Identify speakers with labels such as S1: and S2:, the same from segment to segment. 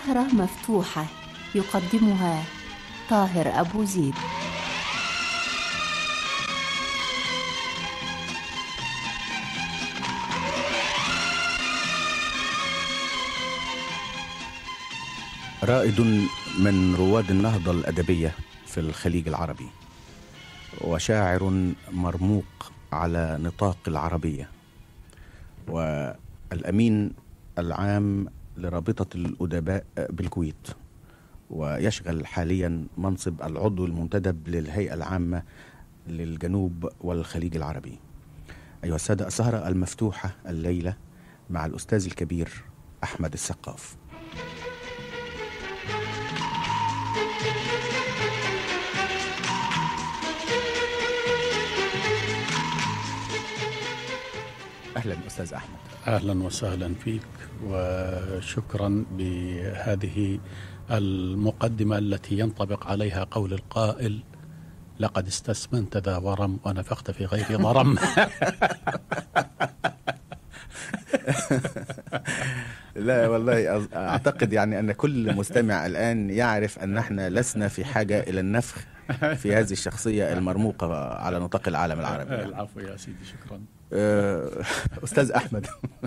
S1: سهرة مفتوحة يقدمها طاهر أبو زيد.
S2: رائد من رواد النهضة الأدبية في الخليج العربي، وشاعر مرموق على نطاق العربية، والأمين العام لرابطة الأدباء بالكويت، ويشغل حاليا منصب العضو المنتدب للهيئة العامة للجنوب والخليج العربي. أيها السادة، السهرة المفتوحة الليلة مع الأستاذ الكبير أحمد السقاف. أهلا أستاذ أحمد.
S3: أهلا وسهلا فيك، وشكرا بهذه المقدمة التي ينطبق عليها قول القائل: لقد استسمنت ذا ورم ونفخت في غير ضرم.
S2: لا والله، أعتقد يعني أن كل مستمع الآن يعرف أن احنا لسنا في حاجة إلى النفخ في هذه الشخصية المرموقة على نطاق العالم العربي. يعني.
S3: العفو يا سيدي، شكرا.
S2: أستاذ أحمد،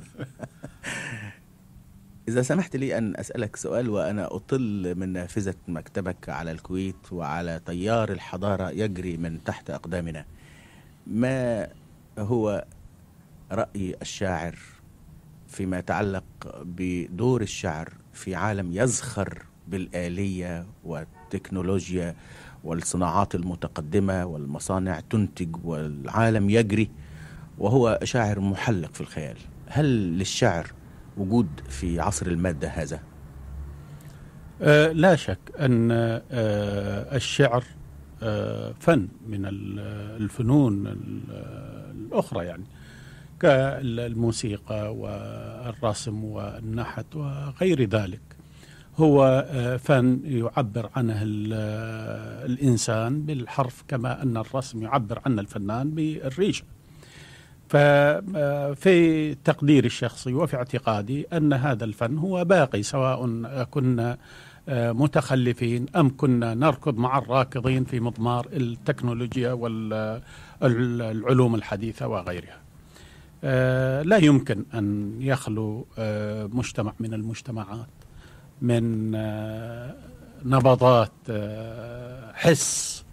S2: إذا سمحت لي أن أسألك سؤال وأنا أطل من نافذة مكتبك على الكويت وعلى تيار الحضارة يجري من تحت أقدامنا، ما هو رأي الشاعر فيما يتعلق بدور الشعر في عالم يزخر بالآلية والتكنولوجيا والصناعات المتقدمة والمصانع تنتج والعالم يجري، وهو شاعر محلق في الخيال؟ هل للشعر وجود في عصر المادة هذا؟
S3: لا شك أن الشعر فن من الفنون الأخرى، يعني كالموسيقى والرسم والنحت وغير ذلك. هو فن يعبر عنه الإنسان بالحرف، كما أن الرسم يعبر عنه الفنان بالريشة. ففي تقديري الشخصي وفي اعتقادي أن هذا الفن هو باقي، سواء كنا متخلفين أم كنا نركض مع الراكضين في مضمار التكنولوجيا والعلوم الحديثة وغيرها. لا يمكن أن يخلو مجتمع من المجتمعات من نبضات حس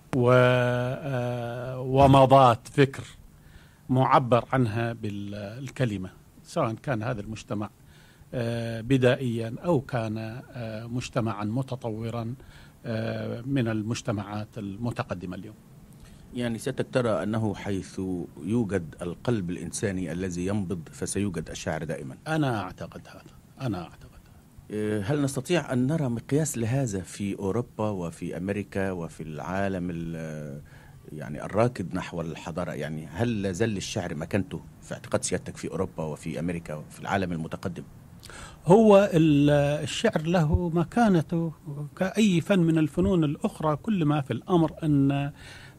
S3: ومضات فكر معبر عنها بالكلمة، سواء كان هذا المجتمع بدائيا أو كان مجتمعا متطورا من المجتمعات المتقدمة اليوم.
S2: يعني سيادتك ترى أنه حيث يوجد القلب الإنساني الذي ينبض فسيوجد الشعر دائما؟
S3: أنا أعتقد هذا.
S2: هل نستطيع أن نرى مقياس لهذا في أوروبا وفي أمريكا وفي العالم يعني الراكد نحو الحضارة؟ يعني هل لا زال الشعر مكانته في اعتقاد سيادتك في أوروبا وفي أمريكا وفي العالم المتقدم؟
S3: هو الشعر له مكانته كأي فن من الفنون الأخرى، كل ما في الأمر أن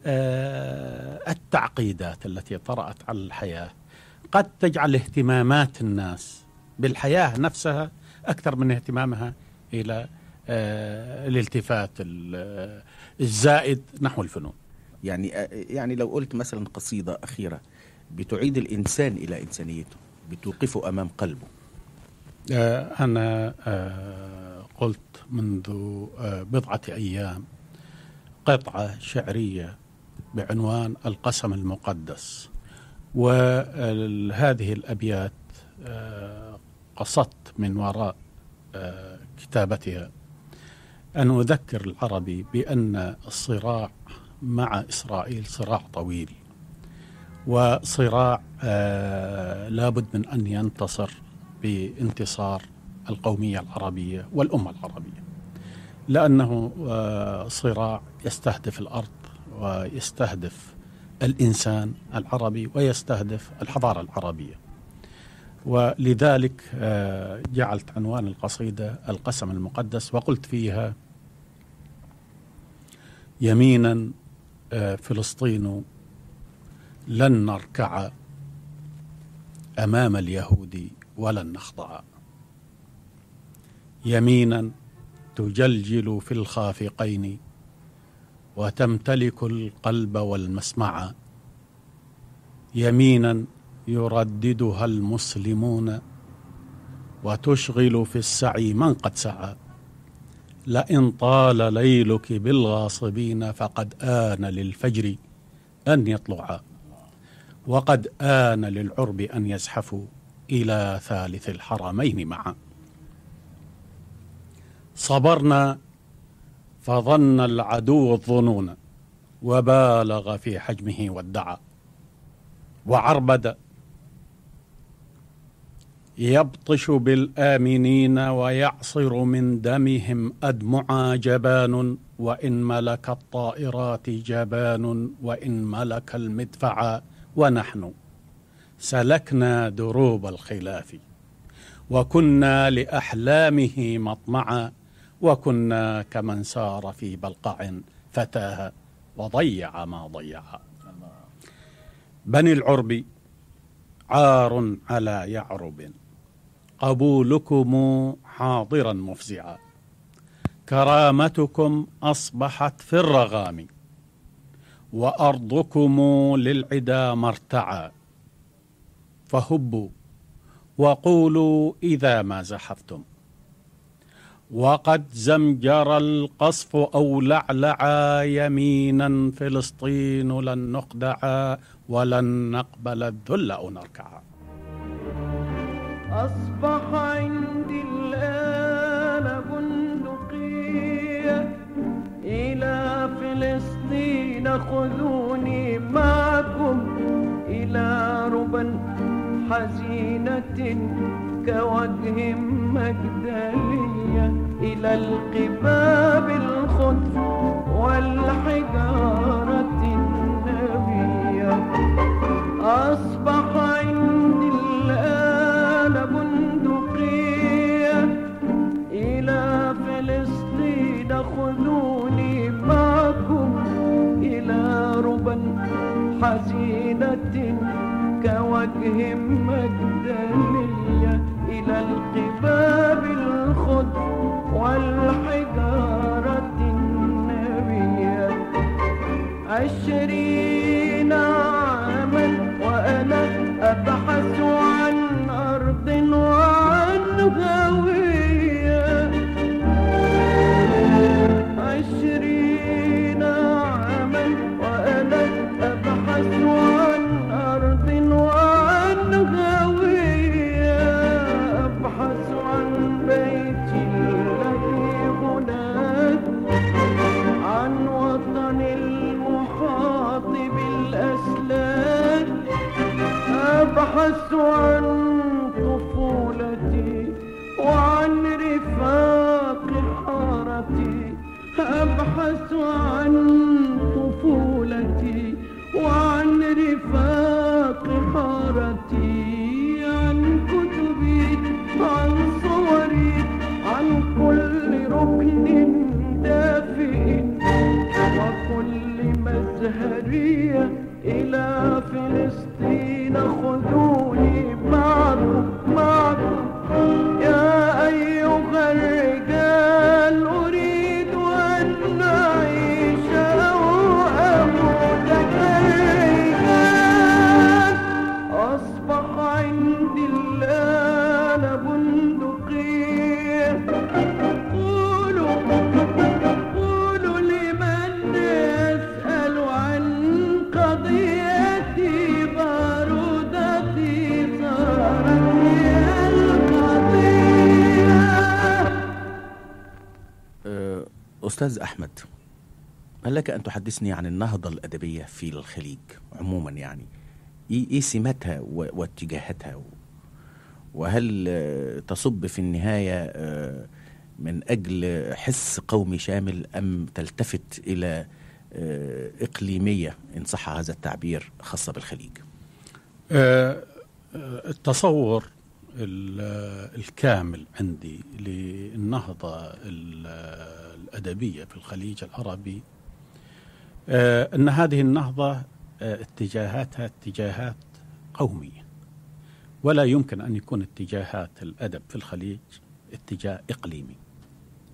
S3: التعقيدات التي طرأت على الحياة قد تجعل اهتمامات الناس بالحياة نفسها أكثر من اهتمامها إلى الالتفات الزائد نحو الفنون.
S2: يعني لو قلت مثلا قصيدة أخيرة بتعيد الإنسان إلى إنسانيته، بتوقفه أمام قلبه.
S3: أنا قلت منذ بضعة أيام قطعة شعرية بعنوان القسم المقدس، وهذه الأبيات قصدت من وراء كتابتها أن أذكر العربي بأن الصراع مع إسرائيل صراع طويل، وصراع لابد من أن ينتصر بانتصار القومية العربية والأمة العربية، لأنه صراع يستهدف الأرض ويستهدف الإنسان العربي ويستهدف الحضارة العربية. ولذلك جعلت عنوان القصيدة القسم المقدس، وقلت فيها: يمينا فلسطين لن نركع أمام اليهود ولن نخضع، يمينا تجلجل في الخافقين وتمتلك القلب والمسمع، يمينا يرددها المسلمون وتشغل في السعي من قد سعى. لئن طال ليلك بالغاصبين فقد آن للفجر أن يطلعا، وقد آن للعرب أن يزحفوا إلى ثالث الحرمين معا. صبرنا فظن العدو الظنون وبالغ في حجمه وادعى، وعربد يبطش بالآمنين ويعصر من دمهم أدمعا جبان، وإن ملك الطائرات جبان وإن ملك المدفع، ونحن سلكنا دروب الخلاف وكنا لأحلامه مطمعا، وكنا كمن سار في بلقع فتاه وضيع ما ضيع. بني العرب عار على يعرب قبولكم حاضرا مفزعا، كرامتكم أصبحت في الرغام وأرضكم للعدا مرتعا، فهبوا وقولوا إذا ما زحفتم وقد زمجر القصف أو لعلعا، يمينا فلسطين لن نخدعا ولن نقبل الذل أو نركعا.
S4: أصبح عندي الآن بندقية إلى فلسطين، خذوني معكم إلى ربا حزينة كوجه مجدلية، إلى القباب الخضر والحجارة النبية. أصبح عندي الآن بندقية إلى فلسطين، خذوني معكم إلى ربا حزينة كوجه مجدلية، إلى القباب الخضر والحجارة النبية. 20 عاما وأنا أبحث عن أرض وعن هوية، 20 عاما وأنا أبحث عن أرض وعن هوية، أبحث عن بيت الذي هناك، عن وطن المحاط بالأسلاك، أبحث عن طفولتي وعن رفاق حارتي، أبحث عن طفولتي وعن رفاق حارتي، عن كتبي عن صوري عن كل ركن دافئ وكل مزهرية، إلى فلسطين خذوني معكم يا أيها الرجال، أريد أن أعيش وأموت كالرجال. أصبح عندي الآن بندقية، قولوا لمن يسأل عن قضيتي، بارودتي صارت هي القضية.
S2: أستاذ أحمد، هل لك أن تحدثني عن النهضة الأدبية في الخليج عموما؟ يعني إيه سماتها واتجاهاتها، وهل تصب في النهاية من أجل حس قومي شامل أم تلتفت إلى إقليمية إن صح هذا التعبير خاصة بالخليج؟
S3: التصور الكامل عندي للنهضة الأدبية في الخليج العربي أن هذه النهضة اتجاهاتها اتجاهات قومية، ولا يمكن أن يكون اتجاهات الأدب في الخليج اتجاه إقليمي.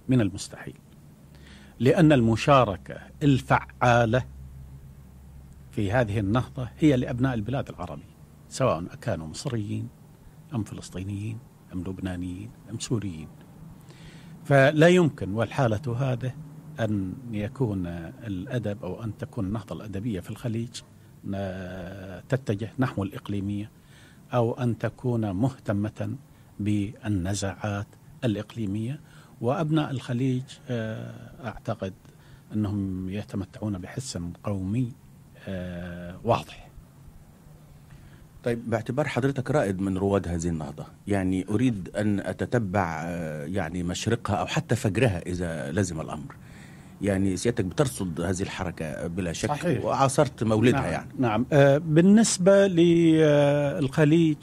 S3: من المستحيل، لأن المشاركة الفعالة في هذه النهضة هي لأبناء البلاد العربية، سواء كانوا مصريين أم فلسطينيين أم لبنانيين أم سوريين. فلا يمكن والحالة هذا أن يكون الأدب أو أن تكون النهضة الأدبية في الخليج تتجه نحو الإقليمية، أو أن تكون مهتمة بالنزاعات الإقليمية. وأبناء الخليج أعتقد أنهم يتمتعون بحس قومي واضح.
S2: طيب، باعتبار حضرتك رائد من رواد هذه النهضة، يعني أريد أن أتتبع يعني مشرقها أو حتى فجرها إذا لزم الأمر. يعني سيادتك بترصد هذه الحركة بلا شك،
S3: صحيح.
S2: وعاصرت مولدها.
S3: نعم.
S2: يعني
S3: نعم. بالنسبة للخليج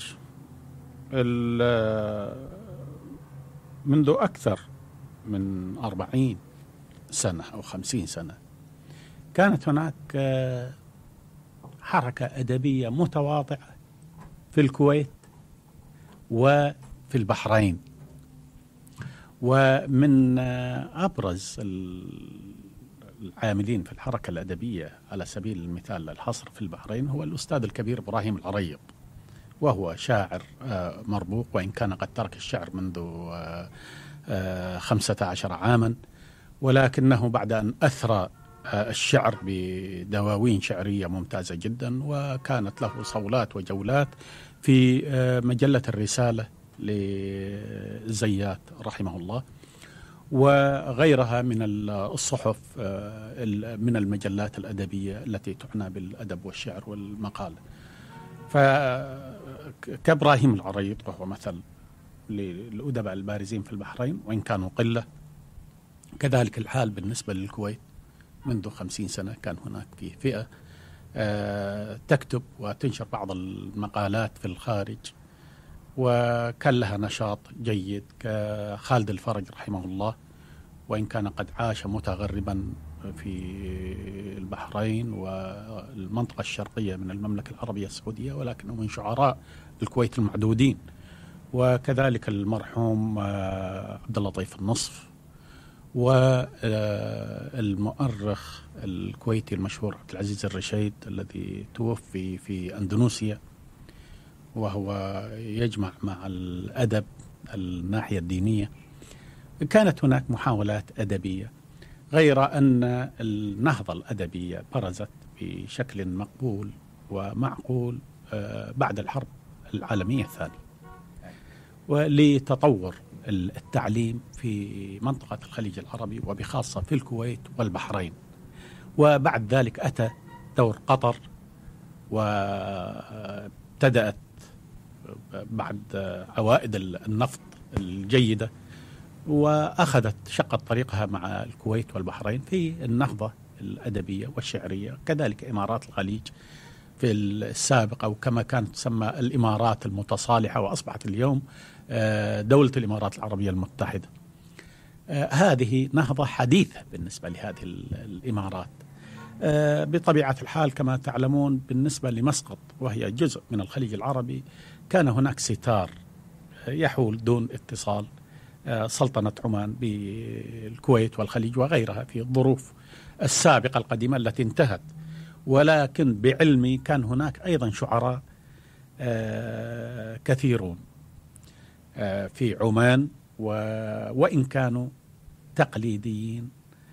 S3: منذ أكثر من 40 سنة أو 50 سنة كانت هناك حركة أدبية متواضعة في الكويت وفي البحرين. ومن أبرز العاملين في الحركة الأدبية على سبيل المثال الحصر في البحرين هو الأستاذ الكبير إبراهيم العريض، وهو شاعر مربوق، وإن كان قد ترك الشعر منذ 15 عاما، ولكنه بعد أن أثرى الشعر بدواوين شعرية ممتازة جدا، وكانت له صولات وجولات في مجلة الرسالة لزيات رحمه الله، وغيرها من الصحف من المجلات الأدبية التي تعنى بالأدب والشعر والمقالة. فكإبراهيم العريض وهو مثل للأدباء البارزين في البحرين وإن كانوا قلة. كذلك الحال بالنسبة للكويت، منذ 50 سنة كان هناك فيه فئة تكتب وتنشر بعض المقالات في الخارج، وكان لها نشاط جيد، كخالد الفرج رحمه الله، وإن كان قد عاش متغربا في البحرين والمنطقة الشرقية من المملكة العربية السعودية، ولكنه من شعراء الكويت المعدودين. وكذلك المرحوم عبد اللطيف النصف، والمؤرخ الكويتي المشهور عبد العزيز الرشيد الذي توفي في أندونيسيا، وهو يجمع مع الأدب الناحية الدينية. كانت هناك محاولات أدبية، غير أن النهضة الأدبية برزت بشكل مقبول ومعقول بعد الحرب العالمية الثانية، ولتطور التعليم في منطقة الخليج العربي وبخاصة في الكويت والبحرين. وبعد ذلك أتى دور قطر، وابتدأت بعد عوائد النفط الجيدة، وأخذت شقت طريقها مع الكويت والبحرين في النهضة الأدبية والشعرية. كذلك إمارات الخليج في السابق، أو كما كانت تسمى الإمارات المتصالحة، وأصبحت اليوم دولة الإمارات العربية المتحدة. هذه نهضة حديثة بالنسبة لهذه الإمارات. بطبيعة الحال كما تعلمون، بالنسبة لمسقط وهي جزء من الخليج العربي، كان هناك ستار يحول دون اتصال سلطنة عمان بالكويت والخليج وغيرها في الظروف السابقة القديمة التي انتهت. ولكن بعلمي كان هناك أيضا شعراء كثيرون في عمان، وإن كانوا تقليديين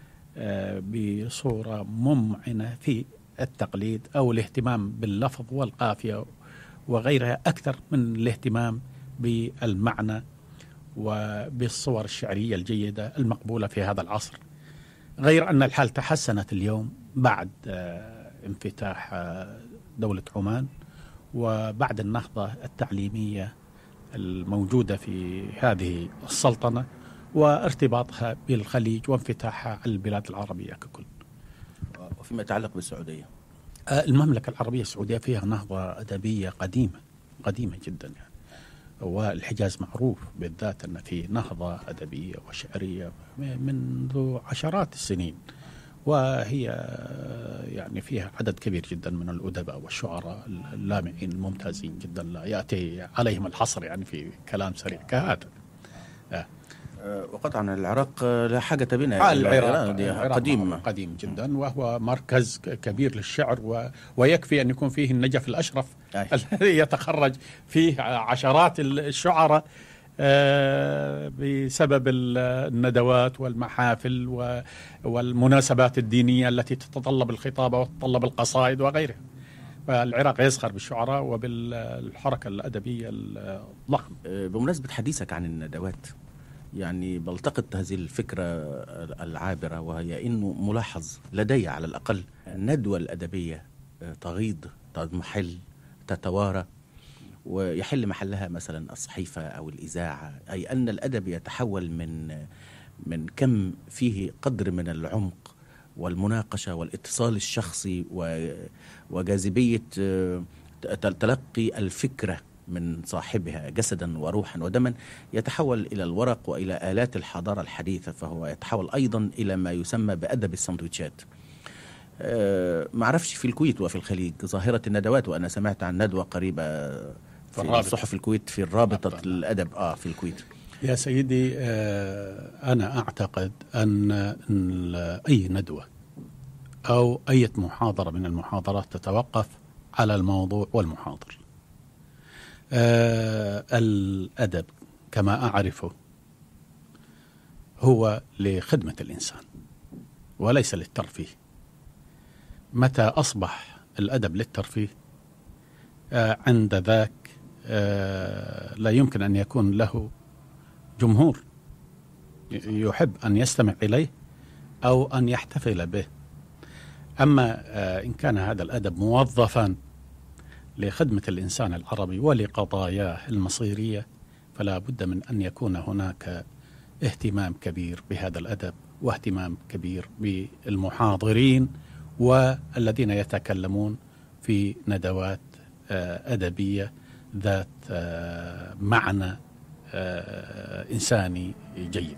S3: بصورة ممعنة في التقليد أو الاهتمام باللفظ والقافية وغيرها، أكثر من الاهتمام بالمعنى وبالصور الشعرية الجيدة المقبولة في هذا العصر. غير أن الحال تحسنت اليوم بعد انفتاح دولة عمان، وبعد النهضة التعليمية الموجودة في هذه السلطنة وارتباطها بالخليج وانفتاحها على البلاد العربية ككل.
S2: وفيما يتعلق بالسعودية،
S3: المملكة العربية السعودية فيها نهضة أدبية قديمة جدا يعني. والحجاز معروف بالذات أن فيه نهضة أدبية وشعرية منذ عشرات السنين، وهي يعني فيها عدد كبير جدا من الأدباء والشعراء اللامعين الممتازين جدا، لا يأتي عليهم الحصر يعني في كلام سريع كهذا.
S2: وقطعا العراق لا حاجة بنا.
S3: العراق
S2: قديم
S3: جدا، وهو مركز كبير للشعر، ويكفي أن يكون فيه النجف الأشرف الذي يتخرج فيه عشرات الشعراء بسبب الندوات والمحافل والمناسبات الدينية التي تتطلب الخطابة وتتطلب القصائد وغيرها. فالعراق يزخر بالشعراء وبالحركة الأدبية الضخمة.
S2: بمناسبة حديثك عن الندوات، يعني بلتقط هذه الفكرة العابرة، وهي أنه ملاحظ لدي على الأقل الندوة الأدبية تغيض، تضمحل، تتوارى، ويحل محلها مثلا الصحيفة أو الإذاعة. أي أن الأدب يتحول من كم فيه قدر من العمق والمناقشة والاتصال الشخصي وجاذبية تلقي الفكرة من صاحبها جسدا وروحا ودما، يتحول إلى الورق وإلى آلات الحضارة الحديثة، فهو يتحول أيضا إلى ما يسمى بأدب السندويتشات. معرفش في الكويت وفي الخليج ظاهرة الندوات، وأنا سمعت عن ندوة قريبة في صحف الكويت في رابطة الأدب في الكويت.
S3: يا سيدي، أنا أعتقد أن أي ندوة أو أي محاضرة من المحاضرات تتوقف على الموضوع والمحاضر. الأدب كما أعرفه هو لخدمة الإنسان وليس للترفيه. متى أصبح الأدب للترفيه عند ذاك لا يمكن أن يكون له جمهور يحب أن يستمع إليه أو أن يحتفل به. أما إن كان هذا الأدب موظفا لخدمة الإنسان العربي ولقضاياه المصيرية، فلا بد من أن يكون هناك اهتمام كبير بهذا الأدب، واهتمام كبير بالمحاضرين والذين يتكلمون في ندوات أدبية ذات معنى إنساني جيد.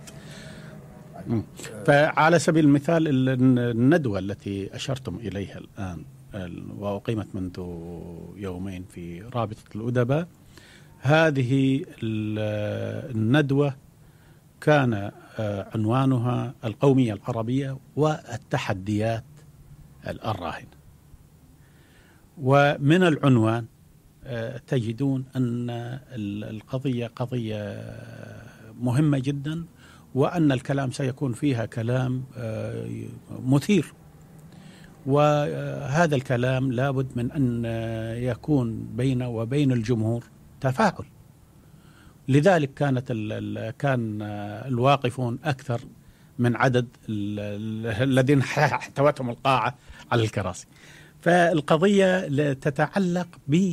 S3: فعلى سبيل المثال الندوة التي أشرتم إليها الآن وأقيمت منذ يومين في رابطة الأدباء، هذه الندوة كان عنوانها القومية العربية والتحديات الراهنة. ومن العنوان تجدون أن القضية قضية مهمة جدا، وأن الكلام سيكون فيها كلام مثير، وهذا الكلام لابد من أن يكون بينه وبين الجمهور تفاعل. لذلك كان الواقفون أكثر من عدد الذين احتوتهم القاعة على الكراسي. فالقضية تتعلق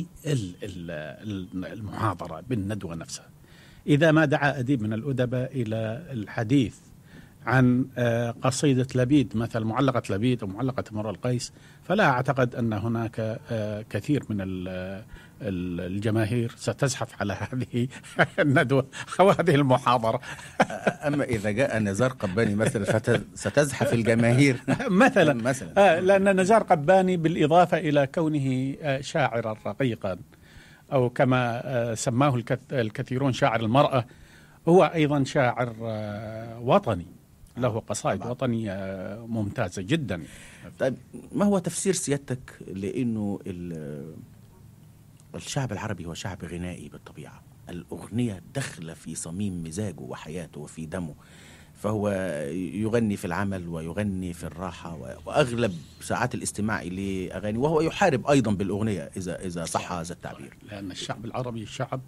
S3: بالمحاضرة، بالندوة نفسها. إذا ما دعا أديب من الأدباء إلى الحديث عن قصيدة لبيد، مثل معلقة لبيد أو معلقة امرؤ القيس، فلا أعتقد أن هناك كثير من الجماهير ستزحف على هذه الندوة أو هذه المحاضرة.
S2: أما إذا جاء نزار قباني مثلا ستزحف الجماهير
S3: مثلا. لأن نزار قباني بالإضافة إلى كونه شاعرا رقيقا، أو كما سماه الكثيرون شاعر المرأة، هو أيضا شاعر وطني، له قصائد وطنية ممتازة جدا.
S2: طيب، ما هو تفسير سيادتك لأنه الشعب العربي هو شعب غنائي بالطبيعة؟ الأغنية دخل في صميم مزاجه وحياته وفي دمه، فهو يغني في العمل ويغني في الراحة، وأغلب ساعات الاستماع إليه أغاني، وهو يحارب أيضا بالأغنية إذا صح هذا التعبير.
S3: لأن الشعب العربي شعب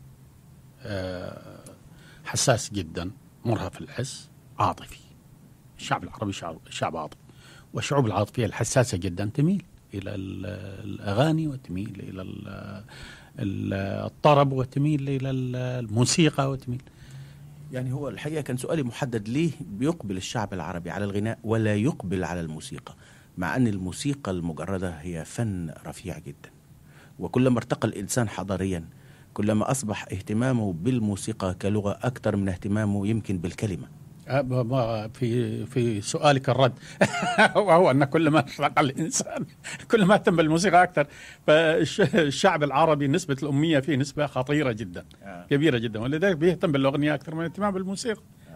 S3: حساس جدا، مرهف الحس، عاطفي. الشعب العربي شعب عاطفي، والشعوب العاطفية الحساسة جدا تميل إلى الأغاني، وتميل إلى الطرب، وتميل إلى الموسيقى، وتميل.
S2: يعني هو الحقيقة كان سؤالي محدد، ليه بيقبل الشعب العربي على الغناء ولا يقبل على الموسيقى، مع أن الموسيقى المجردة هي فن رفيع جدا، وكلما ارتقى الإنسان حضاريا كلما أصبح اهتمامه بالموسيقى كلغة أكثر من اهتمامه يمكن بالكلمة.
S3: في سؤالك الرد وهو أن كل ما ارتقى الإنسان كل ما اهتم بالموسيقى أكثر. فالشعب العربي نسبة الأمية فيه نسبة خطيرة جدا، كبيرة جدا، ولذلك بيهتم بالأغنية أكثر من اهتمام بالموسيقى.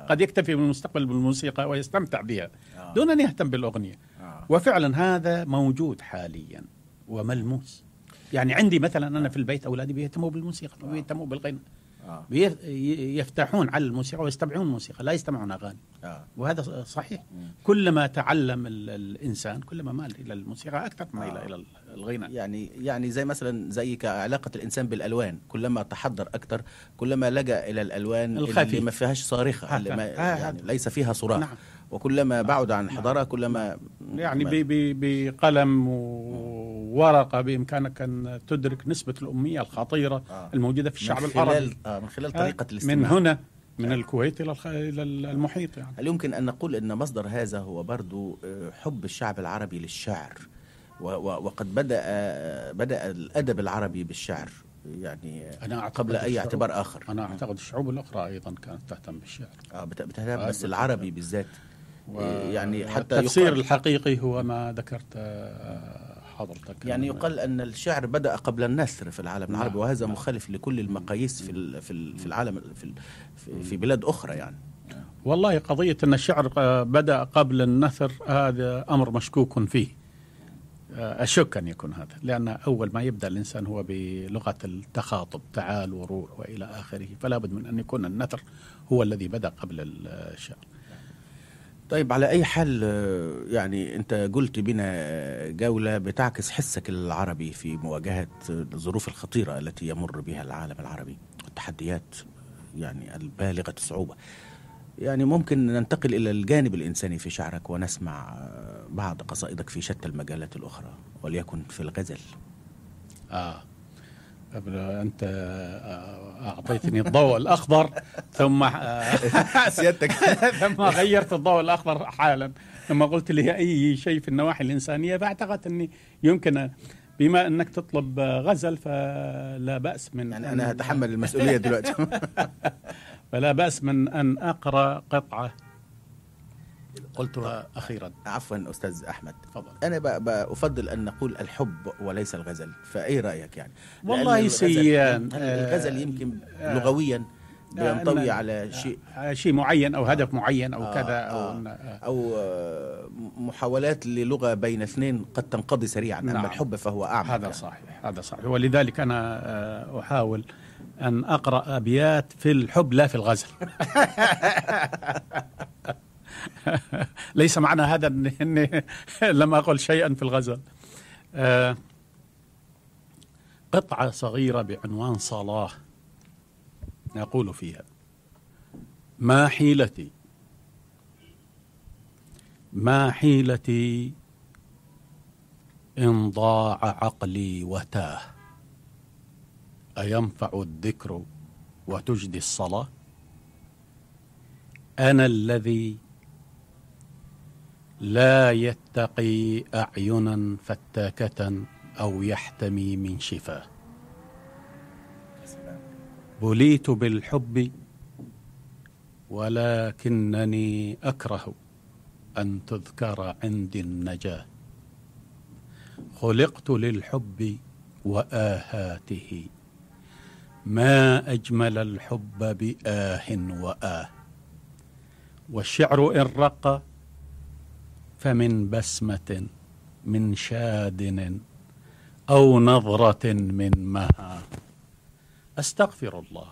S3: قد يكتفي بالمستقبل بالموسيقى ويستمتع بها دون أن يهتم بالأغنية. وفعلا هذا موجود حاليا وملموس. يعني عندي مثلا أنا في البيت أولادي بيهتموا بالموسيقى وبيهتموا بالغناء، يفتحون على الموسيقى ويستمعون موسيقى، لا يستمعون أغاني. وهذا صحيح. كلما تعلم الإنسان كلما مال إلى الموسيقى أكثر ما إلى الغناء.
S2: يعني زي مثلا زي كعلاقة الإنسان بالألوان، كلما تحضر أكثر كلما لجأ إلى الألوان اللي ما فيهاش صارخة، اللي ما يعني ليس فيها صراخ. نعم. وكلما بعد عن الحضارة كلما
S3: يعني بقلم وورقة بإمكانك أن تدرك نسبة الأمية الخطيرة الموجودة في الشعب العربي
S2: من خلال طريقة الاستماع
S3: من هنا من الكويت إلى المحيط. يعني
S2: هل يمكن أن نقول أن مصدر هذا هو برضو حب الشعب العربي للشعر، وقد بدأ الأدب العربي بالشعر يعني قبل أي اعتبار آخر؟
S3: أنا أعتقد الشعوب الأخرى أيضا كانت تهتم بالشعر.
S2: بتهتم، بس العربي بالذات يعني حتى
S3: التفسير الحقيقي هو ما ذكرت حضرتك.
S2: يعني يقال أن الشعر بدأ قبل النثر في العالم العربي، وهذا مخالف لكل المقاييس في العالم في بلاد أخرى. يعني
S3: والله قضية أن الشعر بدأ قبل النثر هذا أمر مشكوك فيه. أشك أن يكون هذا، لأن أول ما يبدأ الإنسان هو بلغة التخاطب، تعال وروح وإلى آخره، فلا بد من أن يكون النثر هو الذي بدأ قبل الشعر.
S2: طيب، على أي حال يعني أنت قلت بنا جولة بتعكس حسك العربي في مواجهة الظروف الخطيرة التي يمر بها العالم العربي والتحديات يعني البالغة الصعوبة. يعني ممكن ننتقل إلى الجانب الإنساني في شعرك ونسمع بعض قصائدك في شتى المجالات الأخرى، وليكن في الغزل.
S3: أنت أعطيتني الضوء الأخضر ثم
S2: سيادتك
S3: ثم غيرت الضوء الأخضر حالا لما قلت لي أي شيء في النواحي الإنسانية، فاعتقدت أني يمكن بما أنك تطلب غزل فلا بأس من
S2: يعني أنا أتحمل المسؤولية دلوقتي.
S3: فلا بأس من أن أقرأ قطعة قلتها أخيرا.
S2: عفوا أستاذ أحمد،
S3: فضل.
S2: أنا أفضل أن نقول الحب وليس الغزل، فأي رأيك؟ يعني
S3: والله سيان
S2: الغزل يمكن لغويا بينطوي على
S3: شيء معين أو هدف معين أو كذا
S2: أو محاولات للغة بين اثنين قد تنقضي سريعا.
S3: نعم.
S2: أما الحب فهو أعمق.
S3: هذا صحيح، هذا صحيح. ولذلك أنا أحاول أن أقرأ أبيات في الحب لا في الغزل. ليس معنى هذا أني لم أقل شيئا في الغزل. قطعة صغيرة بعنوان صلاة نقول فيها: ما حيلتي إن ضاع عقلي وتاه، أينفع الذكر وتجدي الصلاة؟ أنا الذي لا يتقي أعينا فتاكة أو يحتمي من شفاه، بليت بالحب ولكنني أكره أن تذكر عندي النجاة، خلقت للحب وآهاته، ما أجمل الحب بآه وآه، والشعر إن رق فمن بسمة من شادن أو نظرة من مها، أستغفر الله،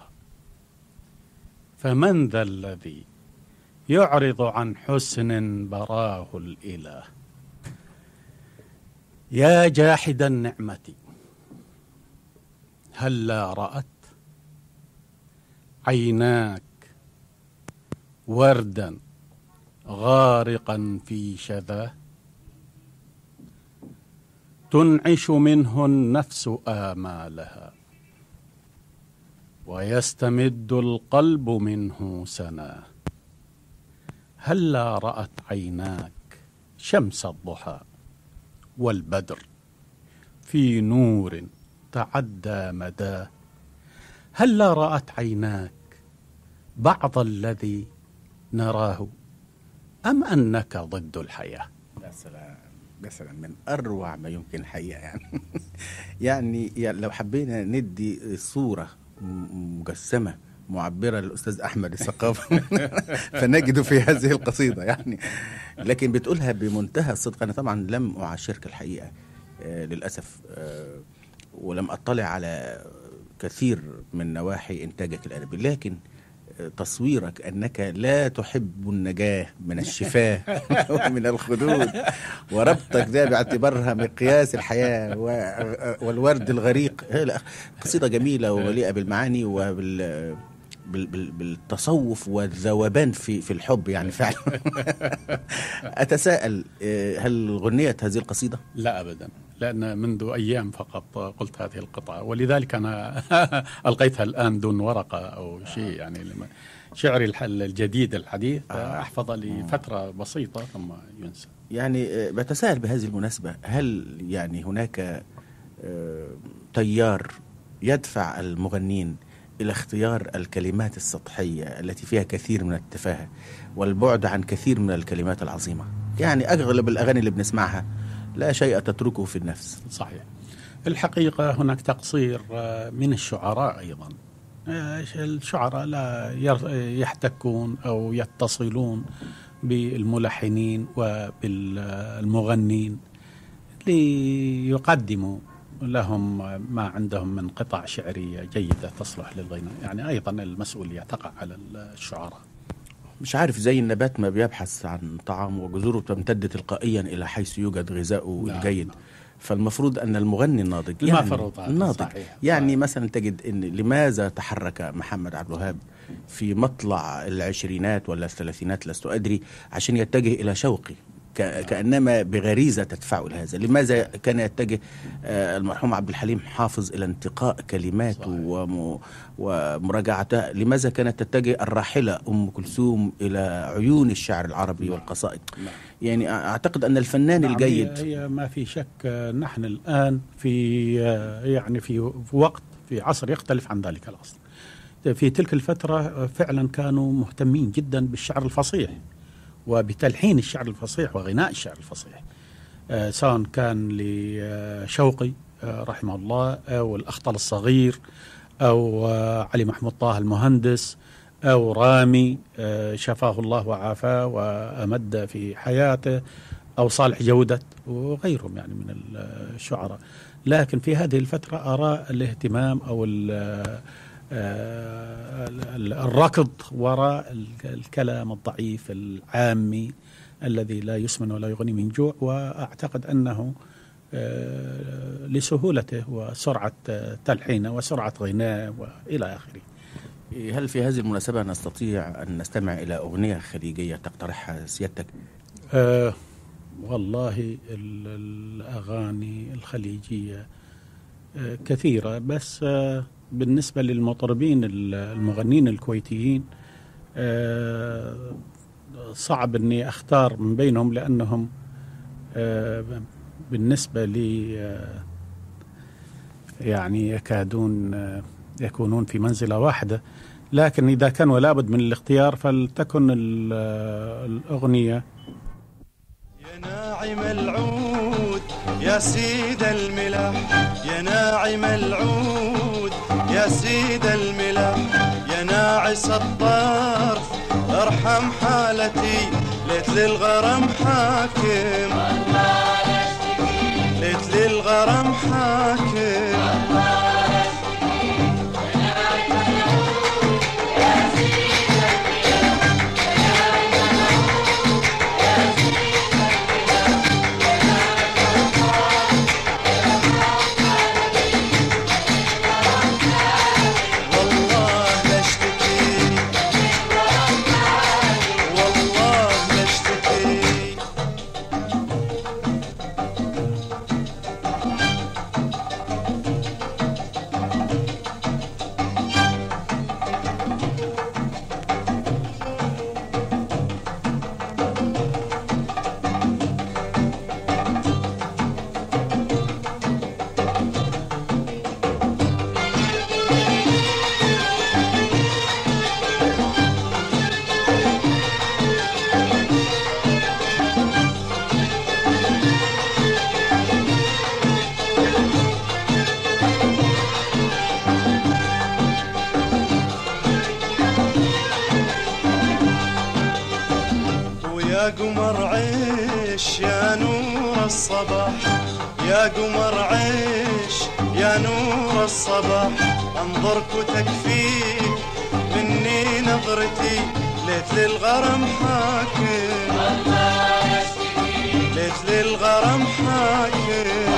S3: فمن ذا الذي يعرض عن حسن براه الإله؟ يا جاحد النعمة، هلا رأت عيناك وردا غارقا في شذاه، تنعش منه النفس آمالها، ويستمد القلب منه سنا، هلا رأت عيناك شمس الضحى والبدر في نور تعدى مداه، هلا رأت عيناك بعض الذي نراه، أم أنك ضد الحياة؟
S2: يا سلام يا سلام، من أروع ما يمكن حقيقة. يعني لو حبينا ندي صورة مجسمة معبرة للأستاذ أحمد الثقافي فنجد في هذه القصيدة يعني، لكن بتقولها بمنتهى الصدق. أنا طبعا لم أعاشرك الحقيقة للأسف، ولم أطلع على كثير من نواحي إنتاجك الأدبي، لكن تصويرك أنك لا تحب النجاة من الشفاه ومن الخدود، وربطك ده باعتبارها مقياس الحياة والورد الغريق، قصيدة جميلة ومليئة بالمعاني بالتصوف والذوبان في الحب يعني فعلا. أتساءل، هل غنيت هذه القصيدة؟
S3: لا أبدا، لأن منذ أيام فقط قلت هذه القطعة، ولذلك أنا ألقيتها الآن دون ورقة أو شيء يعني. لما شعري الجديد الحديث أحفظ لفترة بسيطة ثم ينسى.
S2: يعني بتساءل بهذه المناسبة، هل يعني هناك تيار يدفع المغنين إلى اختيار الكلمات السطحية التي فيها كثير من التفاهة والبعد عن كثير من الكلمات العظيمة؟ يعني أغلب الأغاني اللي بنسمعها لا شيء تتركه في النفس.
S3: صحيح. الحقيقة هناك تقصير من الشعراء أيضا. الشعراء لا يحتكون أو يتصلون بالملحنين وبالمغنين ليقدموا لهم ما عندهم من قطع شعرية جيدة تصلح للغناء. يعني أيضا المسؤولية تقع على الشعراء.
S2: مش عارف، زي النبات ما بيبحث عن طعام وجذوره تمتد تلقائيا إلى حيث يوجد غذاؤه الجيد. فالمفروض أن المغني الناضج
S3: الناضج
S2: يعني مثلا تجد أن لماذا تحرك محمد عبد الوهاب في مطلع العشرينات ولا الثلاثينات لست أدري عشان يتجه إلى شوقي، كأنما بغريزة تدفعه لهذا. لماذا كان يتجه المرحوم عبد الحليم حافظ إلى انتقاء كلماته ومراجعته؟ لماذا كانت تتجه الراحلة أم كلثوم إلى عيون الشعر العربي والقصائد؟ يعني أعتقد أن الفنان الجيد،
S3: هي ما في شك نحن الآن في وقت، في عصر يختلف عن ذلك العصر. في تلك الفترة فعلا كانوا مهتمين جدا بالشعر الفصيح وبتلحين الشعر الفصيح وغناء الشعر الفصيح، سواء كان لشوقي رحمه الله أو الأخطل الصغير أو علي محمود طه المهندس أو رامي شفاه الله وعافاه وأمد في حياته أو صالح جودة وغيرهم يعني من الشعراء. لكن في هذه الفترة أرى الاهتمام أو الركض وراء الكلام الضعيف العامي الذي لا يسمن ولا يغني من جوع، وأعتقد أنه لسهولته وسرعة تلحينه وسرعة غناه وإلى آخره.
S2: هل في هذه المناسبة نستطيع أن نستمع إلى أغنية خليجية تقترحها سيادتك؟
S3: والله الأغاني الخليجية كثيرة، بس بالنسبة للمطربين المغنين الكويتيين صعب أني أختار من بينهم، لأنهم بالنسبة لي يعني يكونون في منزلة واحدة. لكن إذا كان ولا بد من الاختيار فلتكن الأغنية
S5: يا ناعم العود يا سيد الملاح، يا ناعم العود يا سيد الملاح، يا ناعس الطرف ارحم حالتي، ليت للغرام حاكم، ليت للغرام حاكم. يا قمر عيش يا نور الصباح، يا قمر عيش يا نور الصباح، انظرك وتكفيك مني نظرتي، ليت للغرام حاكم، ليت للغرام حاكم.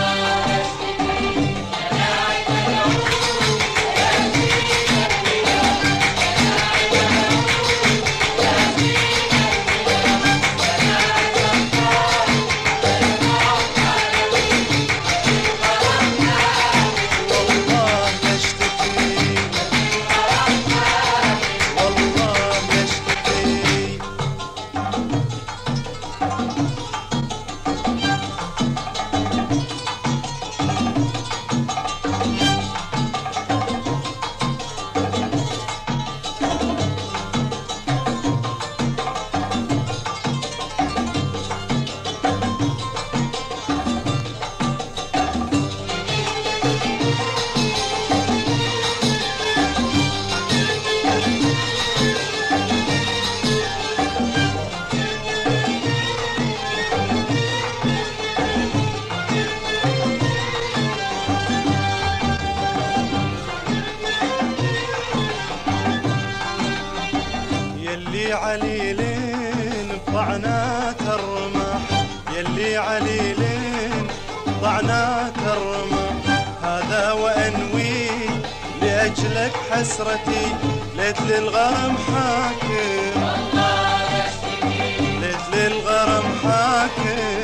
S5: يلي عليلين بطعنات الرمح، يلي عليلين بطعنات الرمح، هذا وأنوي لأجلك حسرتي، ليت للغرام حاكم، ليت للغرام حاكم.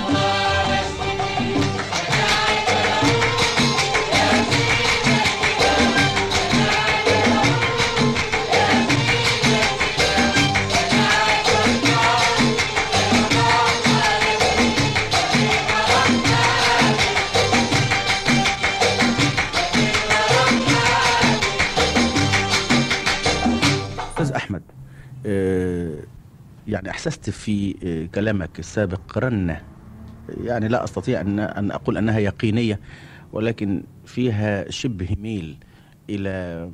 S2: أحمد، يعني أحسست في كلامك السابق رنة، يعني لا أستطيع أن أقول أنها يقينية، ولكن فيها شبه ميل إلى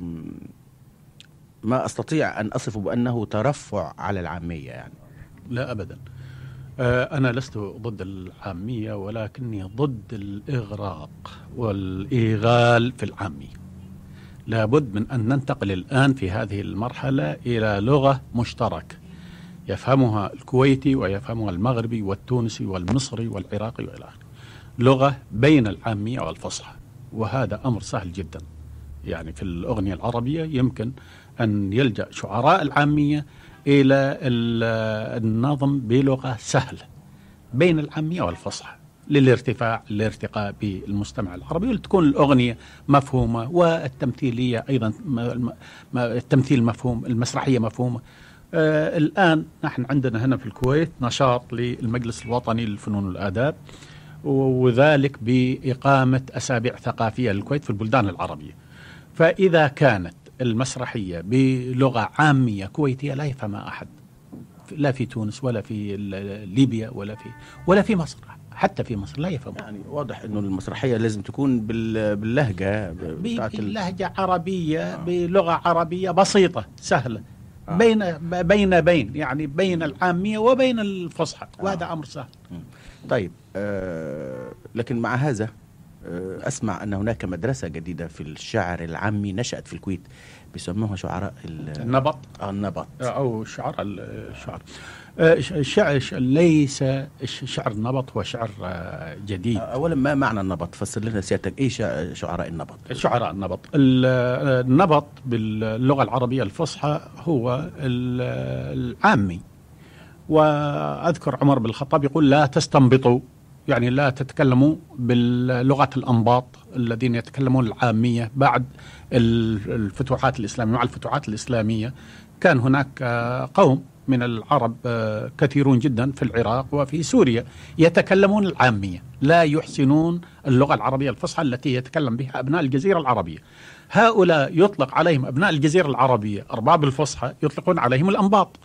S2: ما أستطيع أن أصفه بأنه ترفع على العامية. يعني
S3: لا أبدا، أنا لست ضد العامية، ولكني ضد الإغراق والإيغال في العامية. لابد من أن ننتقل الآن في هذه المرحلة إلى لغة مشتركة يفهمها الكويتي ويفهمها المغربي والتونسي والمصري والعراقي وإلى آخره، لغة بين العامية والفصحى، وهذا أمر سهل جدا. يعني في الأغنية العربية يمكن أن يلجأ شعراء العامية إلى النظم بلغة سهلة بين العامية والفصحى للارتقاء بالمستمع العربي، ولتكون الأغنية مفهومة، والتمثيلية أيضا التمثيل مفهوم، المسرحية مفهومة. الآن نحن عندنا هنا في الكويت نشاط للمجلس الوطني للفنون والآداب، وذلك بإقامة أسابيع ثقافية للكويت في البلدان العربية. فإذا كانت المسرحية بلغة عامية كويتية لا يفهمها أحد، لا في تونس ولا في ليبيا ولا في مصر، حتى في مصر لا يفهم.
S2: يعني واضح انه المسرحيه لازم تكون باللهجه
S3: باللهجه عربيه، بلغه عربيه بسيطه سهله، بين يعني بين العاميه وبين الفصحى، وهذا امر سهل.
S2: طيب، لكن مع هذا اسمع ان هناك مدرسه جديده في الشعر العامي نشأت في الكويت، بيسموها شعراء
S3: النبط.
S2: النبط
S3: او شعراء الشعر. ليس شعر النبط هو شعر جديد.
S2: اولا ما معنى النبط؟ فسر لنا سيادتك، ايه شعراء النبط؟
S3: شعراء النبط، النبط باللغه العربيه الفصحى هو العامي. واذكر عمر بن الخطاب يقول لا تستنبطوا، يعني لا تتكلموا باللغة الأنباط الذين يتكلمون العامية. بعد الفتوحات الإسلامية، مع الفتوحات الإسلامية كان هناك قوم من العرب كثيرون جدا في العراق وفي سوريا يتكلمون العامية، لا يحسنون اللغة العربية الفصحى التي يتكلم بها أبناء الجزيرة العربية. هؤلاء يطلق عليهم أبناء الجزيرة العربية، أرباب الفصحى يطلقون عليهم الأنباط.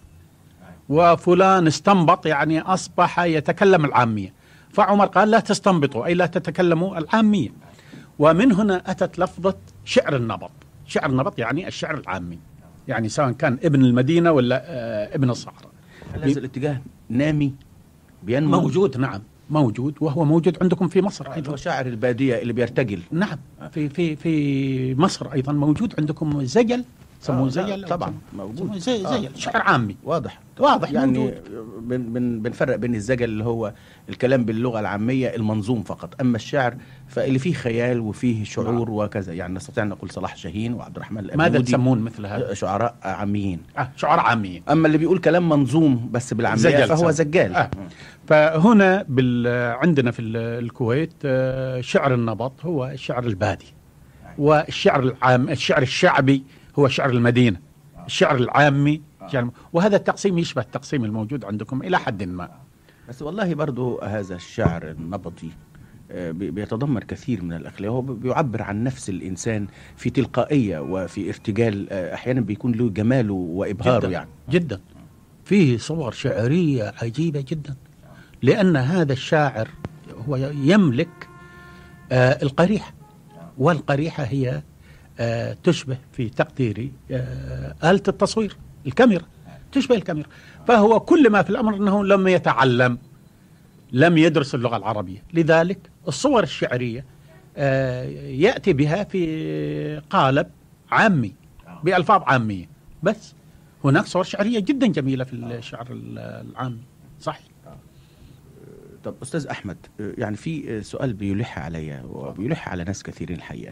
S3: وفلان استنبط يعني أصبح يتكلم العامية، فعمر قال لا تستنبطوا، أي لا تتكلموا العامية. ومن هنا أتت لفظة شعر النبط. شعر النبط يعني الشعر العامي، يعني سواء كان ابن المدينة ولا ابن الصحراء.
S2: هل هذا الاتجاه نامي بينمو؟
S3: موجود، نعم موجود، وهو موجود عندكم في مصر أيضا.
S2: هو شاعر البادية اللي بيرتجل.
S3: نعم، في مصر أيضا موجود عندكم زجل، سموه زجل
S2: طبعا موجود،
S3: زجل شعر عامي
S2: واضح
S3: يعني
S2: بنفرق بين الزجل اللي هو الكلام باللغة العامية المنظوم فقط، أما الشعر فاللي فيه خيال وفيه شعور وكذا، يعني نستطيع أن نقول صلاح جاهين وعبد الرحمن الأبنودي.
S3: ماذا تسمون مثل هذا؟
S2: شعراء عاميين.
S3: شعراء عاميين.
S2: أما اللي بيقول كلام منظوم بس بالعامية فهو زجال.
S3: فهنا عندنا في الكويت شعر النبط هو الشعر البادي، والشعر العام الشعر الشعبي هو شعر المدينة، الشعر العامي وهذا التقسيم يشبه التقسيم الموجود عندكم إلى حد ما.
S2: بس والله برضو هذا الشعر النبطي بيتضمن كثير من الأخلاق، هو بيعبر عن نفس الإنسان في تلقائية وفي ارتجال، أحيانا بيكون له جماله وإبهاره
S3: جداً
S2: يعني
S3: جدا. فيه صور شعرية عجيبة جدا، لأن هذا الشاعر هو يملك القريحة، والقريحة هي تشبه في تقديري آلة التصوير، الكاميرا تشبه الكاميرا. فهو كل ما في الأمر أنه لم يتعلم، لم يدرس اللغة العربية، لذلك الصور الشعرية يأتي بها في قالب عامي بألفاظ عامية. بس هناك صور شعرية جدا جميلة في الشعر العامي. صحيح.
S2: طب أستاذ أحمد، يعني في سؤال بيلح علي وبيلح على ناس كثيرين الحقيقة،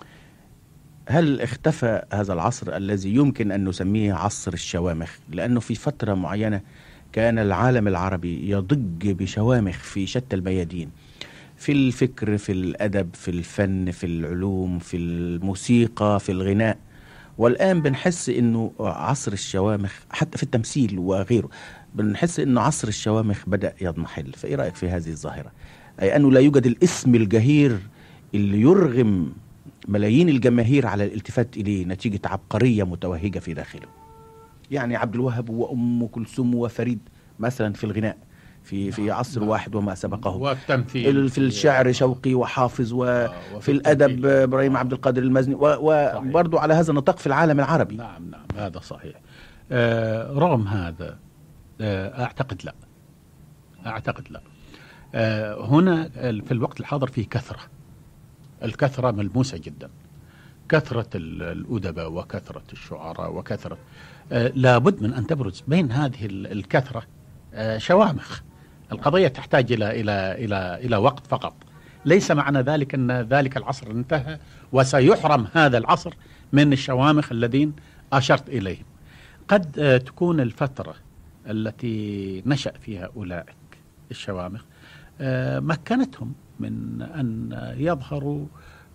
S2: هل اختفى هذا العصر الذي يمكن أن نسميه عصر الشوامخ؟ لأنه في فترة معينة كان العالم العربي يضج بشوامخ في شتى الميادين، في الفكر، في الأدب، في الفن، في العلوم، في الموسيقى، في الغناء. والآن بنحس أنه عصر الشوامخ حتى في التمثيل وغيره، بنحس أنه عصر الشوامخ بدأ يضمحل. فإيه رأيك في هذه الظاهرة؟ أي أنه لا يوجد الاسم الجهير اللي يرغم ملايين الجماهير على الالتفات إليه نتيجة عبقرية متوهجة في داخله. يعني عبد الوهاب وأم كلثوم وفريد مثلا في الغناء في عصر واحد وما سبقه،
S3: والتمثيل
S2: في الشعر شوقي وحافظ، وفي الأدب إبراهيم عبد القادر المزني، وبرضو على هذا النطاق في العالم العربي.
S3: نعم هذا صحيح. رغم هذا أعتقد لا هنا في الوقت الحاضر في الكثرة ملموسة جدا، كثرة الأدباء وكثرة الشعراء وكثرة لابد من أن تبرز بين هذه الكثرة شوامخ. القضية تحتاج إلى وقت فقط، ليس معنى ذلك أن ذلك العصر انتهى وسيحرم هذا العصر من الشوامخ الذين أشرت إليهم. قد تكون الفترة التي نشأ فيها أولئك الشوامخ مكنتهم من أن يظهروا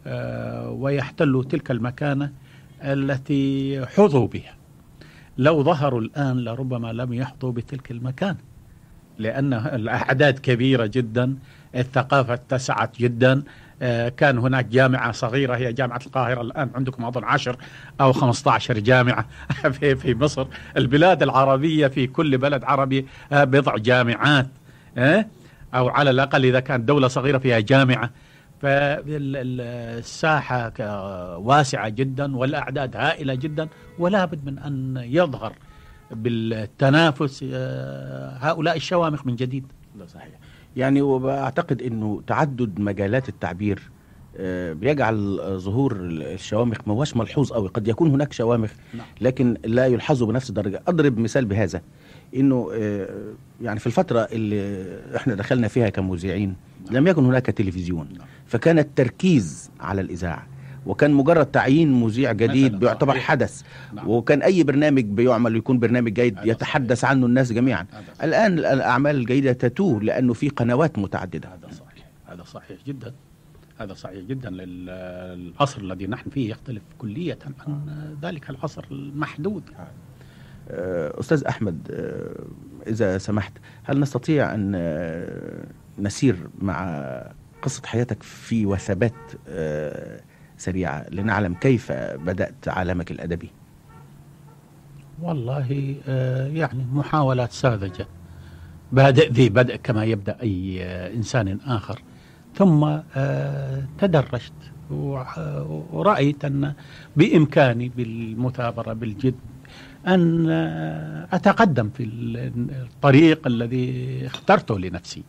S3: ويحتلوا تلك المكانة التي حظوا بها. لو ظهروا الآن لربما لم يحظوا بتلك المكانة، لأن الأعداد كبيرة جدا، الثقافة اتسعت جدا. كان هناك جامعة صغيرة هي جامعة القاهرة، الآن عندكم أظن 10 أو 15 جامعة في مصر. البلاد العربية في كل بلد عربي بضع جامعات، أو على الأقل إذا كانت دولة صغيرة فيها جامعة. فالساحة واسعة جدا والأعداد هائلة جدا، ولا بد من أن يظهر بالتنافس هؤلاء الشوامخ من جديد.
S2: لا صحيح. يعني وأعتقد أنه تعدد مجالات التعبير بيجعل ظهور الشوامخ ما هوش ملحوظ قوي. قد يكون هناك شوامخ لكن لا يلحظوا بنفس الدرجة. أضرب مثال بهذا، أنه يعني في الفترة اللي احنا دخلنا فيها كمذيعين لم يكن هناك تلفزيون، فكان التركيز على الإذاعة، وكان مجرد تعيين مذيع جديد بيعتبر حدث، وكان أي برنامج بيعمل يكون برنامج جيد يتحدث عنه الناس جميعا. الآن الأعمال الجيدة تتوه لأنه في قنوات متعددة.
S3: هذا صحيح جدا. هذا صحيح جدا. العصر الذي نحن فيه يختلف كلية عن ذلك العصر المحدود.
S2: أستاذ أحمد، إذا سمحت، هل نستطيع أن نسير مع قصة حياتك في وثبات سريعة لنعلم كيف بدأت عالمك الأدبي؟
S3: والله يعني محاولات ساذجة، بادئ ذي بدء كما يبدأ أي إنسان آخر، ثم تدرجت ورأيت أن بإمكاني بالمثابرة بالجد أن أتقدم في الطريق الذي اخترته لنفسي.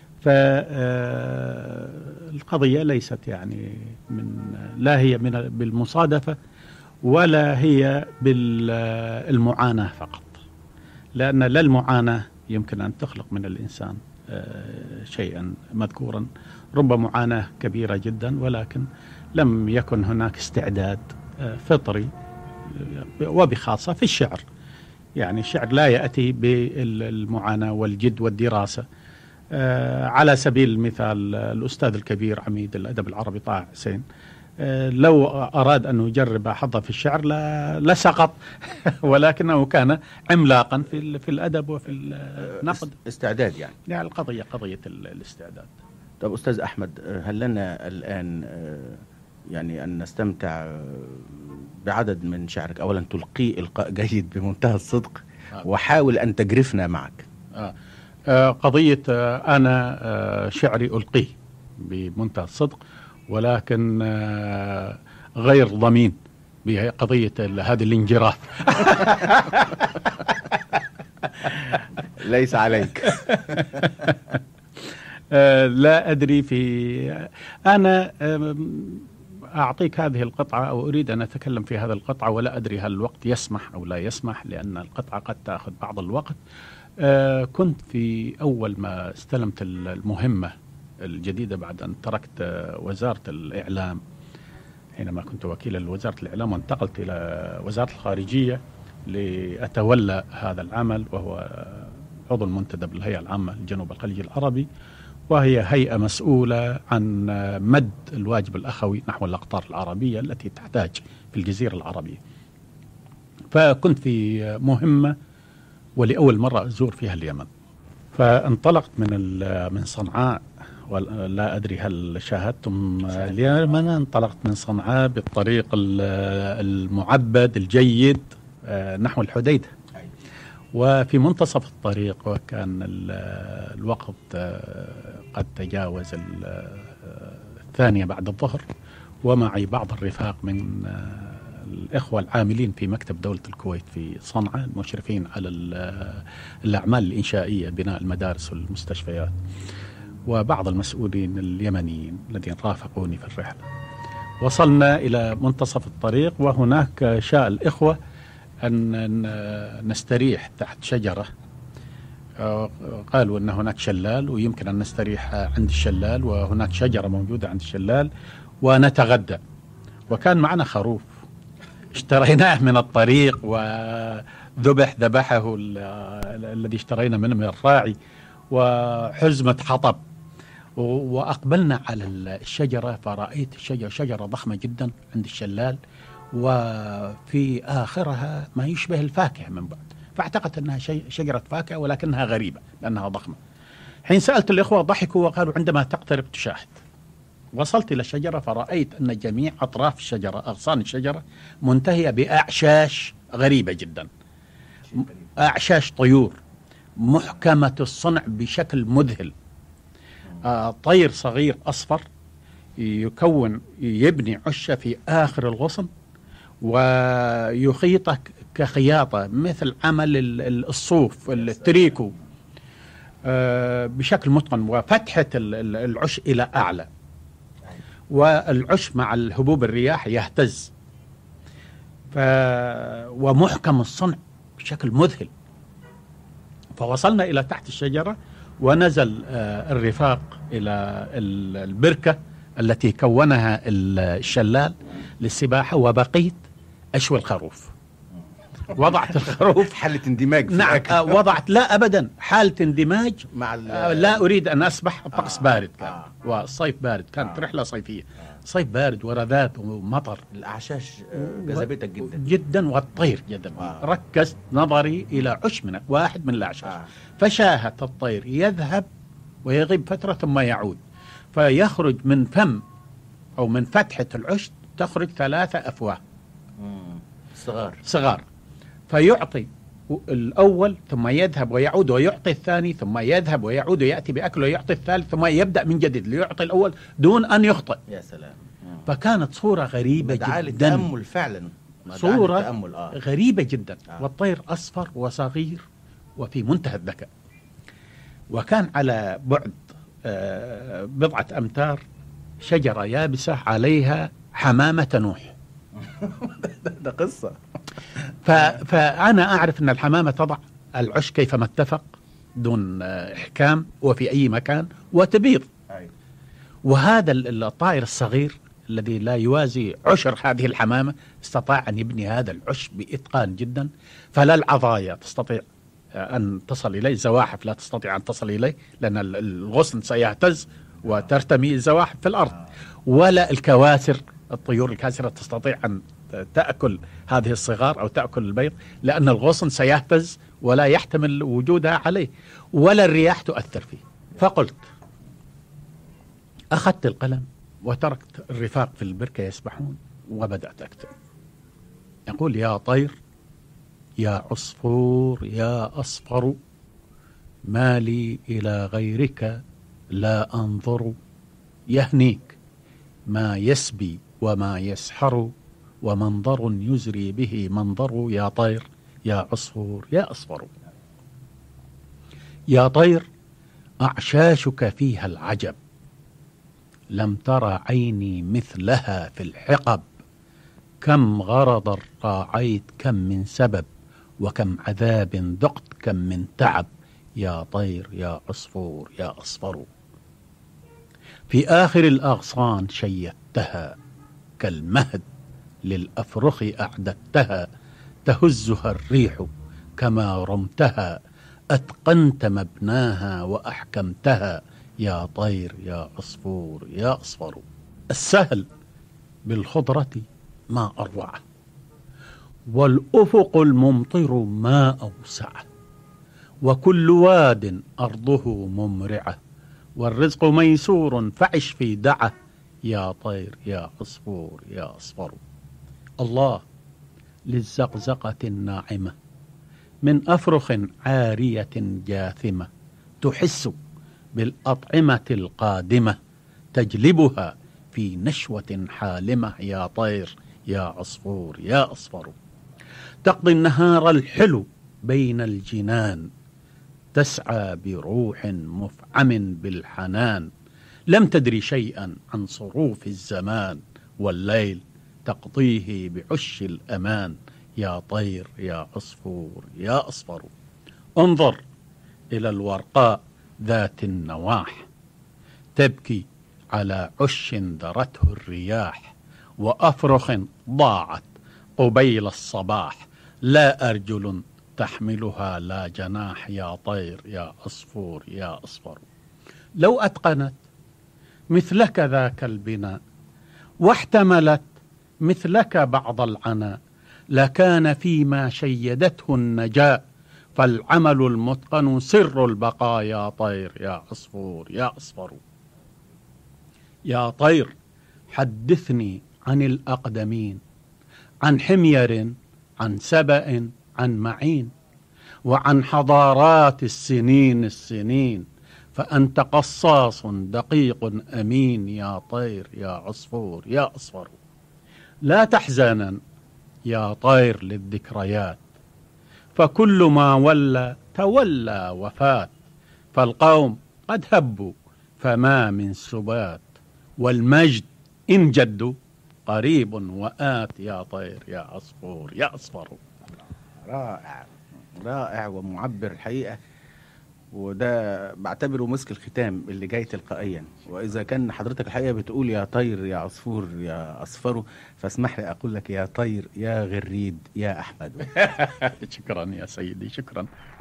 S3: فالقضية ليست يعني لا هي بالمصادفة ولا هي بالمعاناة فقط، لأن لا المعاناة يمكن أن تخلق من الإنسان شيئا مذكورا، رب معاناة كبيرة جدا، ولكن لم يكن هناك استعداد فطري، وبخاصة في الشعر. يعني الشعر لا يأتي بالمعاناة والجد والدراسة. على سبيل المثال الأستاذ الكبير عميد الأدب العربي طه حسين لو أراد أن يجرب حظه في الشعر لسقط ولكنه كان عملاقا في الأدب وفي النقد.
S2: استعداد
S3: يعني القضية قضية الاستعداد.
S2: طب أستاذ أحمد، هل لنا الآن يعني أن نستمتع بعدد من شعرك؟ أولا تلقي إلقاء جيد بمنتهى الصدق، وحاول أن تجرفنا معك.
S3: قضية أنا شعري ألقيه بمنتهى الصدق، ولكن غير ضمين بقضية هذه الانجراف.
S2: ليس عليك.
S3: لا أدري أنا أعطيك هذه القطعة أو أريد أن أتكلم في هذه القطعة، ولا أدري هل الوقت يسمح أو لا يسمح، لأن القطعة قد تأخذ بعض الوقت. كنت في أول ما استلمت المهمة الجديدة بعد أن تركت وزارة الإعلام، حينما كنت وكيلا لوزارة الإعلام وانتقلت إلى وزارة الخارجية لأتولى هذا العمل، وهو عضو المنتدب للهيئة العامة لجنوب الخليج العربي، وهي هيئة مسؤولة عن مد الواجب الأخوي نحو الأقطار العربية التي تحتاج في الجزيرة العربية. فكنت في مهمة ولأول مرة أزور فيها اليمن، فانطلقت من صنعاء، ولا أدري هل شاهدتم اليمن. انطلقت من صنعاء بالطريق المعبد الجيد نحو الحديدة، وفي منتصف الطريق وكان الوقت قد تجاوز 2:00 بعد الظهر، ومعي بعض الرفاق من الإخوة العاملين في مكتب دولة الكويت في صنعاء، المشرفين على الأعمال الإنشائية، بناء المدارس والمستشفيات، وبعض المسؤولين اليمنيين الذين رافقوني في الرحلة. وصلنا إلى منتصف الطريق، وهناك شاء الإخوة أن نستريح تحت شجرة. قالوا أن هناك شلال ويمكن أن نستريح عند الشلال، وهناك شجرة موجودة عند الشلال، ونتغدى. وكان معنا خروف اشتريناه من الطريق، ذبحه الذي اشترينا منه من الراعي، وحزمة حطب. وأقبلنا على الشجرة، فرأيت شجرة ضخمة جدا عند الشلال، وفي آخرها ما يشبه الفاكهة من بعد، فاعتقدت أنها شجرة فاكهة ولكنها غريبة لأنها ضخمة. حين سألت الإخوة ضحكوا وقالوا عندما تقترب تشاهد. وصلت إلى الشجرة فرأيت أن جميع أطراف الشجرة، أغصان الشجرة، منتهية بأعشاش غريبة جدا، أعشاش طيور محكمة الصنع بشكل مذهل. طير صغير أصفر يبني عشة في آخر الغصن، ويخيطه كخياطة مثل عمل الصوف التريكو بشكل متقن، وفتحة العش إلى أعلى، والعش مع الهبوب الرياح يهتز، ومحكم الصنع بشكل مذهل. فوصلنا إلى تحت الشجرة، ونزل الرفاق إلى البركة التي كونها الشلال للسباحة، وبقيت أشوي الخروف. وضعت الخروف
S2: حالة اندماج.
S3: نعم، وضعت، لا أبدا، حالة اندماج مع لا أريد أن أسبح. الطقس بارد كان، والصيف بارد، كانت رحلة صيفية، صيف بارد ورذاذ ومطر.
S2: الأعشاش جذبتك جدا
S3: جدا، والطير جدا. ركزت نظري إلى عش من واحد من الأعشاش، فشاهدت الطير يذهب ويغيب فترة ثم يعود، فيخرج من فم أو من فتحة العش تخرج 3 أفواه صغار، فيعطي الأول ثم يذهب ويعود ويعطي الثاني، ثم يذهب ويعود ويأتي بأكل ويعطي الثالث، ثم يبدأ من جديد ليعطي الأول دون أن يخطئ.
S2: يا سلام.
S3: فكانت صورة غريبة جدا.
S2: تأمل فعلا.
S3: صورة
S2: التأمل.
S3: غريبة جدا. والطير أصفر وصغير وفي منتهى الذكاء، وكان على بعد بضعة أمتار شجرة يابسة عليها حمامة نوح.
S2: ده قصة.
S3: فأنا أعرف أن الحمامة تضع العش كيفما اتفق دون إحكام وفي أي مكان وتبيض. وهذا الطائر الصغير الذي لا يوازي عشر هذه الحمامة استطاع أن يبني هذا العش بإتقان جدا، فلا العضايا تستطيع أن تصل إليه، الزواحف لا تستطيع أن تصل إليه لأن الغصن سيهتز وترتمي الزواحف في الأرض، ولا الكواسر الطيور الكاسرة تستطيع أن تأكل هذه الصغار أو تأكل البيض لأن الغصن سيهتز ولا يحتمل وجودها عليه، ولا الرياح تؤثر فيه. فقلت أخذت القلم وتركت الرفاق في البركة يسبحون وبدأت أكتب. يقول: يا طير، يا عصفور، يا أصفر، ما لي إلى غيرك لا أنظر، يهنيك ما يسبي وما يسحر، ومنظر يزري به منظر، يا طير، يا عصفور، يا أصفر. يا طير، أعشاشك فيها العجب، لم تر عيني مثلها في الحقب، كم غرض راعيت، كم من سبب، وكم عذاب ذقت، كم من تعب، يا طير، يا عصفور، يا أصفر. في آخر الأغصان شيدتها، كالمهد للأفرخ أعددتها، تهزها الريح كما رمتها، أتقنت مبناها وأحكمتها، يا طير، يا عصفور، يا أصفر. السهل بالخضرة ما أروعه، والأفق الممطر ما أوسعه، وكل واد أرضه ممرعة، والرزق ميسور فعش في دعه، يا طير، يا عصفور، يا أصفر. الله للزقزقة الناعمة من أفرخ عارية جاثمة، تحس بالأطعمة القادمة، تجلبها في نشوة حالمة، يا طير، يا عصفور، يا أصفر. تقضي النهار الحلو بين الجنان، تسعى بروح مفعم بالحنان، لم تدري شيئا عن صروف الزمان، والليل تقضيه بعش الأمان، يا طير، يا عصفور، يا أصفر. انظر إلى الورقاء ذات النواح، تبكي على عش ذرته الرياح، وأفرخ ضاعت قبيل الصباح، لا أرجل تحملها لا جناح، يا طير، يا عصفور، يا أصفر. لو أتقنت مثلك ذاك البناء، واحتملت مثلك بعض العناء، لكان فيما شيدته النجاة، فالعمل المتقن سر البقاء، يا طير، يا عصفور، يا أصفر. يا طير، حدثني عن الأقدمين، عن حمير، عن سبأ، عن معين، وعن حضارات السنين، فأنت قصاص دقيق أمين، يا طير، يا عصفور، يا أصفر. لا تحزنا يا طير للذكريات، فكل ما ولى تولى وفات، فالقوم قد هبوا فما من سبات، والمجد إن جدوا قريب وآت، يا طير، يا عصفور، يا أصفر.
S2: رائع رائع ومعبر الحقيقة، وده بعتبره مسك الختام اللي جاي تلقائيا. وإذا كان حضرتك الحقيقة بتقول يا طير، يا عصفور، يا أصفر، فاسمح لي أقول لك يا طير، يا غريد، يا أحمد.
S3: شكرا يا سيدي، شكرا.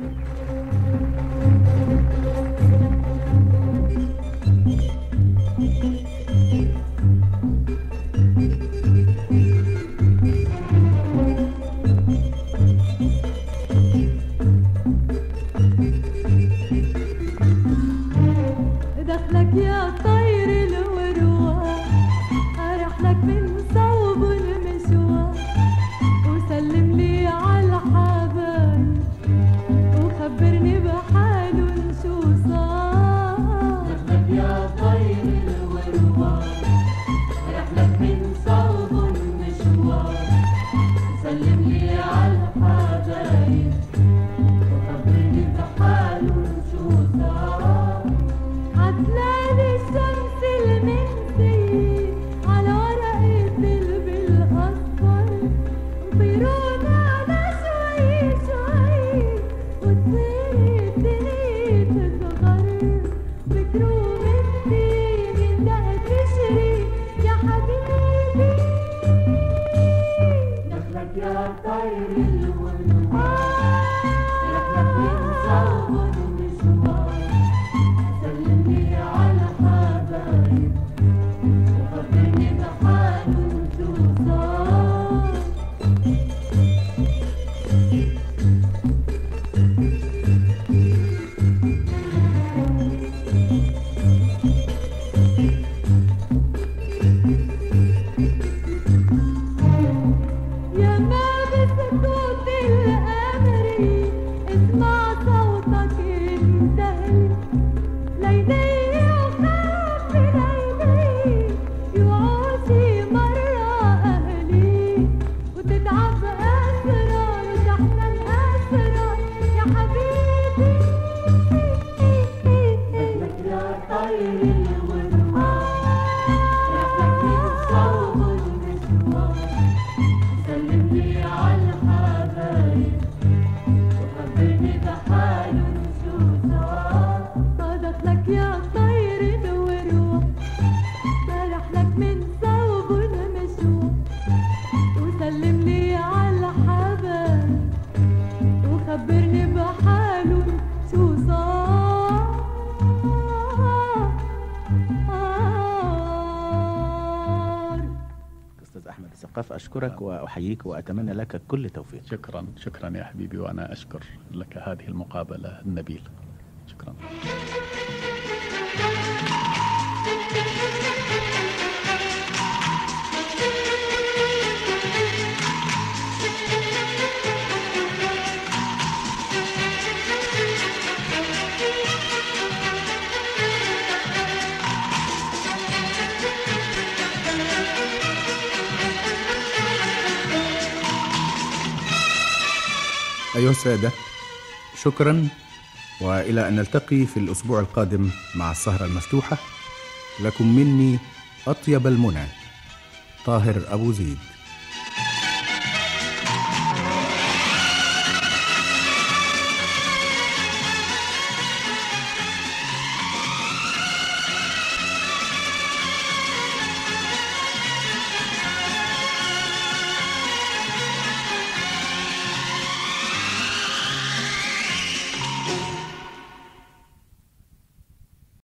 S6: دخلك يا طير الورواح، أرح لك من صوب المشوار، وسلم لي على الحبايب، وخبرني بحالك
S2: أشكرك وأحييك وأتمنى لك كل توفيق.
S3: شكرا يا حبيبي، وأنا أشكر لك هذه المقابلة النبيلة. شكرا.
S2: أيها السادة، شكرا، وإلى أن نلتقي في الأسبوع القادم مع السهرة المفتوحة. لكم مني أطيب المنى، طاهر أبو زيد.